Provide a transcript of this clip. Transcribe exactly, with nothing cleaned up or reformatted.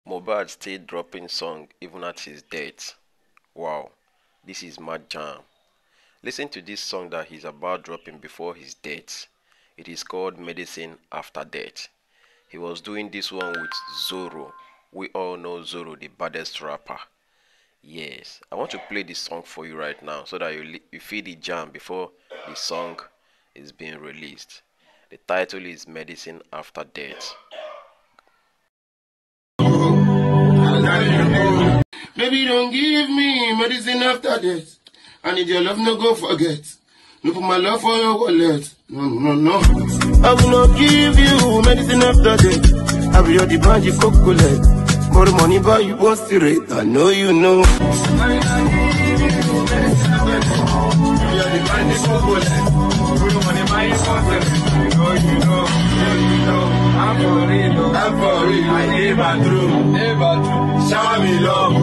Mohbad still dropping song even at his death. Wow, this is mad jam. Listen to this song that he's about dropping before his death. It is called Medicine After Death. He was doing this one with Zoro. We all know Zoro, the baddest rapper. Yes, I want to play this song for you right now so that you, you feel the jam before the song is being released. The title is Medicine After Death. Baby, don't give me medicine after death. I need your love, no go forget. No put my love for your wallet. No, no, no. I will not give you medicine after death. I will your demand you cocolate. More money buy you one straight. I know you know. I will not give you medicine after death. Your demand you cocolate. More money buy you one straight. You know, you know, you know. I'm for real, I'm for real. I never true, never true. Shower me love.